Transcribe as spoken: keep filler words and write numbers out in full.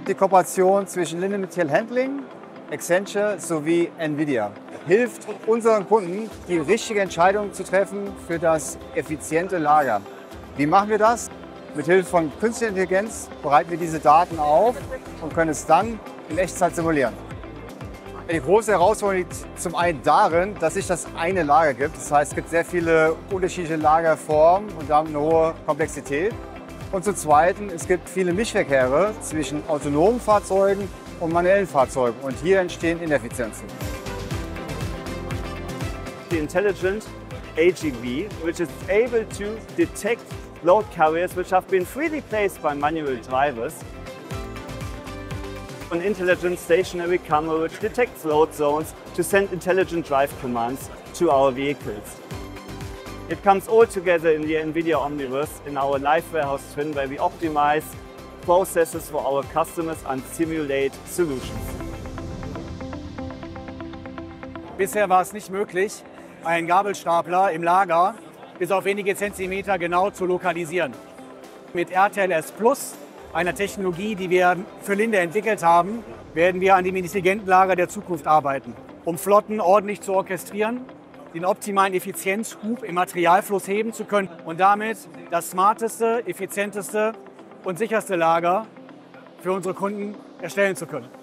die Kooperation zwischen Linde Material Handling, Accenture sowie NVIDIA. Hilft unseren Kunden, die richtige Entscheidung zu treffen für das effiziente Lager. Wie machen wir das? Mit Hilfe von künstlicher Intelligenz bereiten wir diese Daten auf und können es dann in Echtzeit simulieren. Die große Herausforderung liegt zum einen darin, dass es nicht das eine Lager gibt. Das heißt, es gibt sehr viele unterschiedliche Lagerformen und damit eine hohe Komplexität. Und zum Zweiten, es gibt viele Mischverkehre zwischen autonomen Fahrzeugen und manuellen Fahrzeugen. Und hier entstehen Ineffizienzen. The intelligent A G V, which is able to detect load carriers which have been freely placed by manual drivers. An intelligent stationary camera which detects load zones to send intelligent drive commands to our vehicles. It comes all together in the NVIDIA Omniverse in our live warehouse twin, where we optimize processes for our customers and simulate solutions. Bisher war es nicht möglich, einen Gabelstapler im Lager bis auf wenige Zentimeter genau zu lokalisieren. Mit R T L S Plus, einer Technologie, die wir für Linde entwickelt haben, werden wir an dem intelligenten Lager der Zukunft arbeiten, um Flotten ordentlich zu orchestrieren, den optimalen Effizienzhub im Materialfluss heben zu können und damit das smarteste, effizienteste und sicherste Lager für unsere Kunden erstellen zu können.